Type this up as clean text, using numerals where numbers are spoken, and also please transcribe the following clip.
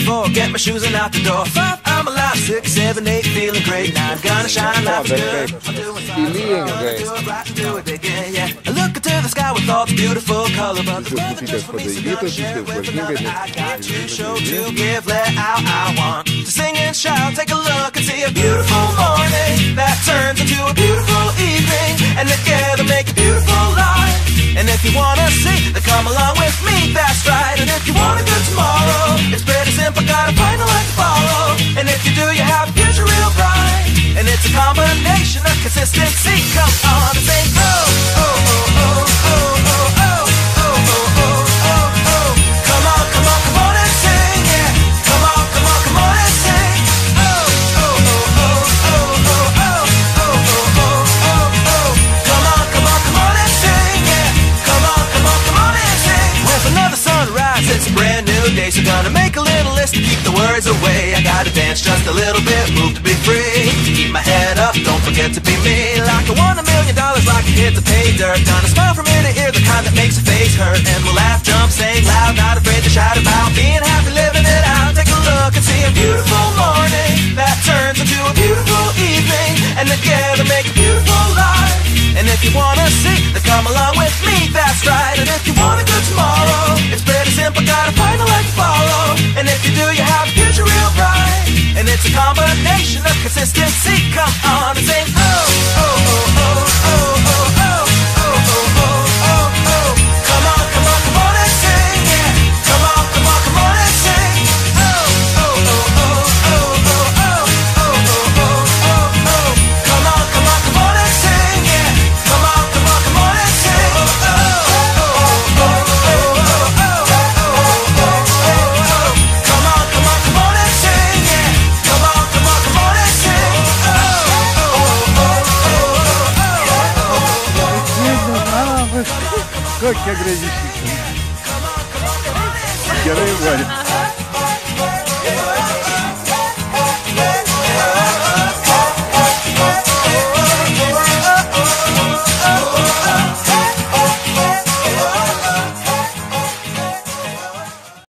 4, get my shoes and out the door. 5, I'm alive. 6, 7, 8, feeling great. 9, gonna shine, life's good. I'm doing something, gonna do it right and do it again, yeah. I look into the sky with all the beautiful color, but the weather just for me, so let me share it with another. I got to show, to give, let out, I want to sing and shout. Take a look and see a beautiful morning that turns into a beautiful evening, and together make a beautiful life. And if you wanna see, then come along with me, that's right. And if you want a good tomorrow, it's pretty simple, gotta find a light to follow. And if you do, you have a future real bright. And it's a combination of consistency. Come on and sing, oh, oh, oh, oh, oh, oh, oh, oh, oh, oh, oh, oh. Come on, come on, come on and sing, yeah. Come on, come on, come on and sing. Oh, oh, oh, oh, oh, oh, oh, oh, oh, oh, oh. Come on, come on, come on and sing, yeah. Come on, come on, come on and sing. With another sunrise, it's a brand new day, so gonna make a little list to keep the words away. I gotta dance just a little bit, move to be free. Keep my head up, don't forget to be me. Like I won $1 million, like I hit the pay dirt. Gonna smile from ear to ear, the kind that makes your face hurt. And we'll laugh, jump, sing loud, not afraid to shout about being happy, living it out. Take a look and see a beautiful morning that turns into a beautiful evening, and together make a beautiful life. And if you wanna see, then come along with me, that's right. And if you want a good tomorrow, it's pretty simple, gotta find a light to follow. And if you do, you have a future real bright. And it's a combination of consistency. Come on and sing, oh, oh, oh, oh, oh, oh, oh, oh, oh, oh, oh, oh. Come on, come on, come on and sing, yeah. Come on, come on, come on and sing. Oh, oh, oh, oh, oh, oh, oh, oh, oh, oh, oh, oh. Come on, come on, come on and sing, yeah. Come on, come on, come on and sing. Oh, oh, oh, oh, oh, oh, oh, oh, oh. Come on, come on, come on and sing, yeah. Come on, come on, come on and sing. Oh, oh, oh, oh, Как я грязищик. Герой Варя.